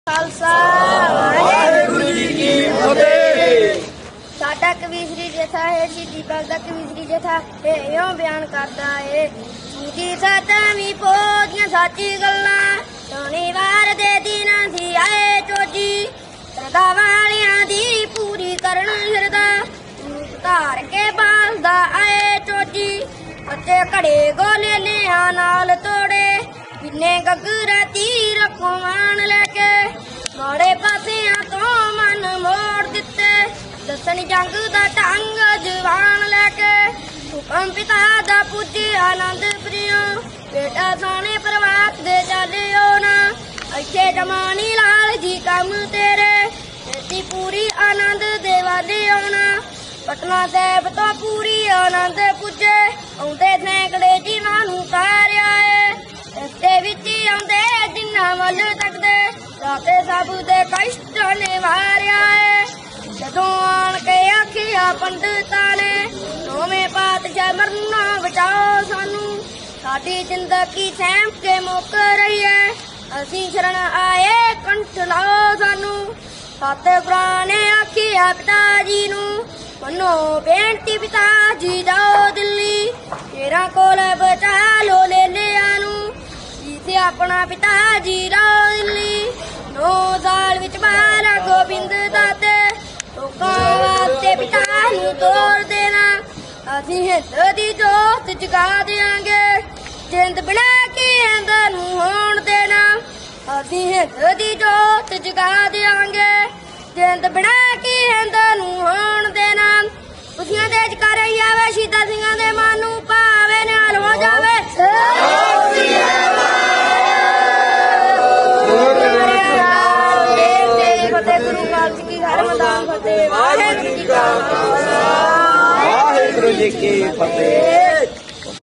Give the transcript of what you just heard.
खालसा वाहिगुरू जी की फतेह। साडा कवीसरी जथा है शहीदी भगत कवीसरी जथा है यो बयान करता है जी सतवीं पोदियां साची गल्लां शनिवार दे दिन सी आए चोजी सरदा वालियां दी पूरी करन हिरदा धार के बालदा आए चोजी बच्चे घड़े गोले लिया नाल तोड़े बिन्ने गगरा तीर कुमान लेके माड़े पासियां तो मन मोड़ दिते दसन जंग दा ढंग जवान लेके हुकम पिता दा पूजे आनंद प्रियो बेटा सोने प्रभात दे चलियो ना अच्छे जमानी लाल जी कम तेरे तेरी पूरी आनंद दे वाले आना पटना साहब तो पूरी आनंद पुजे आउंदे सैकड़े जीवां नूं तारिया है रस्ते विच आउंदे जिन्ना वल तकदे राते सब दे कष्ट ने वारिया है जदों आण के आखिया पंडितां ने नौवें पातशाह मरना बचाओ सानू साडी जिंदगी सैम के मुक रही है असीं शरण आए कंठ लाओ सानू सतगुरां ने आखिया पिता जी नू मनो बेनती पिता जी जाओ दिल्ली तेरा कोल बचा लो ले लिया नू जिसे अपना पिता जी जाओ दिल्ली 9 साल विच बाला गोबिंद दाते लोकां वास्ते पिता नू तोड़ देना असीं हिंद दी जोत जगा देंगे जिंद बिना की हिंद नू होण देना असीं हिंद दी जोत जगा देंगे जिंद बिना की हिंद नू होण देना खुशियां दे जकारे आवे शहीदां सिंहां दे मन नू भावे नाल हो जावे गुरु ग्रंथ की हर मैदान फतेह वाहिगुरू जी का खालसा वाहिगुरू जी की फतेह।